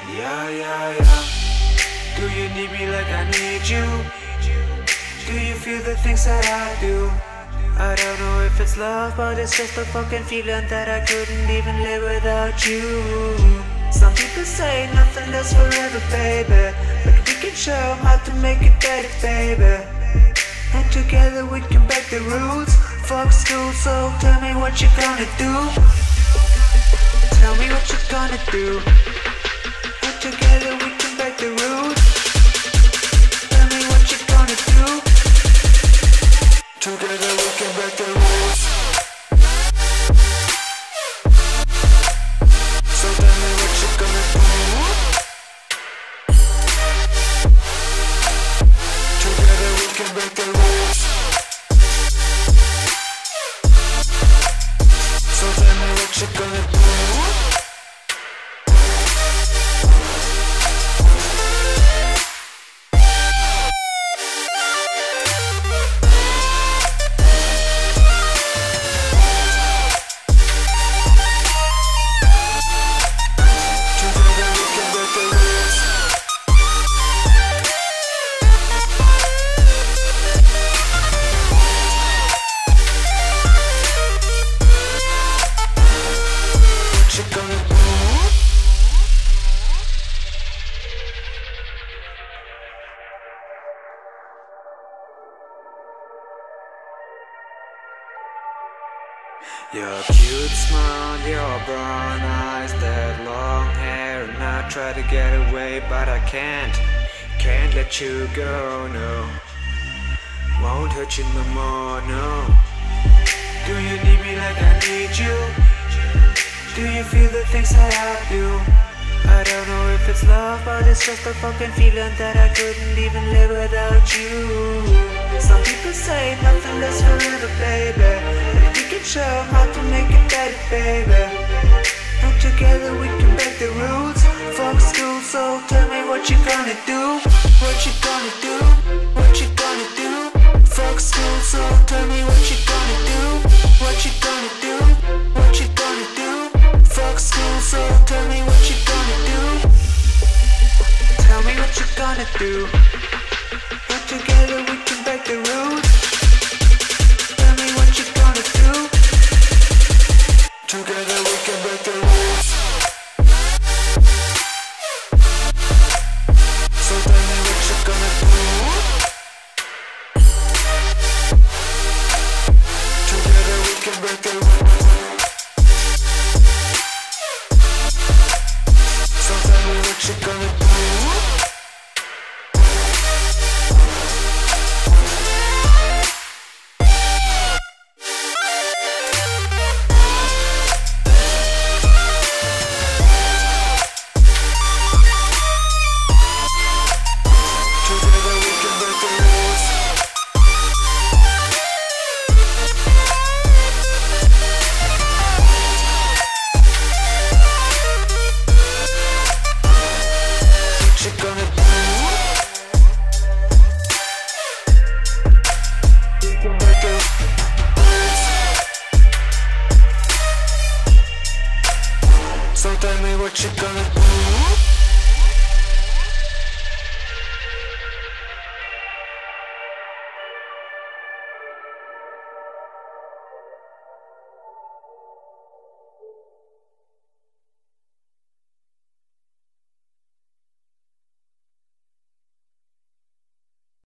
Yeah, yeah, yeah. Do you need me like I need you? Do you feel the things that I do? I don't know if it's love, but it's just a fucking feeling that I couldn't even live without you. Some people say nothing lasts forever, baby, but we can show 'em how to make it better, baby. And together we can break the rules. Fuck school, so tell me what you gonna do. Tell me what you gonna do. And together we can break the rules. Tell me what you gonna do. Together we can break the rules. So tell me what you gonna do. Together we can break the rules. So tell me what you gonna do. Your cute smile, your brown eyes, that long hair, and I try to get away, but I can't let you go, no. Won't hurt you no more, no. Do you need me like I need you? Do you feel the things that I do? I don't know if it's love, but it's just a fucking feeling that I couldn't even live without you. Some people say nothing lasts forever, baby, but we can show 'em how to make it better, baby. And together we can break the rules. Fuck school, so tell me what you gonna do. What you gonna do? What you gonna do? Fuck school, so tell me what you gonna do. What you gonna do? What you gonna do? Fuck school, so tell me what you gonna do. Tell me what you gonna do. And together we can break the rules. Tell me what you gonna do. Together we can break the rules. So tell me what you gonna do. Together we can break the rules. So tell me what you gonna do.